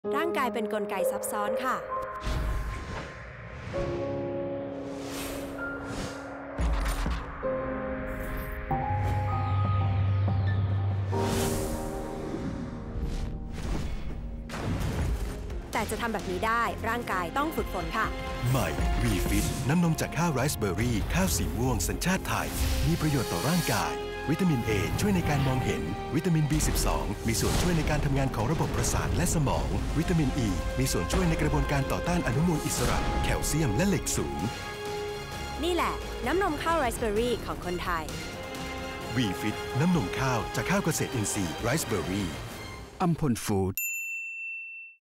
ร่างกายเป็นกลไกซับซ้อนค่ะแต่จะทำแบบนี้ได้ร่างกายต้องฝึกฝนค่ะใหม่วีฟิตน้ำนมจากข้าวไรซ์เบอร์รี่ข้าวสีม่วงสัญชาติไทยมีประโยชน์ต่อร่างกายวิตามิน A ช่วยในการมองเห็นวิตามิน B12 มีส่วนช่วยในการทำงานของระบบประสาทและสมองวิตามิน E มีส่วนช่วยในกระบวนการต่อต้านอนุมูลอิสระแคลเซียมและเหล็กสูงนี่แหละน้ำนมข้าวไรซ์เบอร์รี่ของคนไทยวีฟิตน้ำนมข้าวจากข้าวเกษตรอินทรีย์ไรซ์เบอร์รี่อัมพลฟู้ด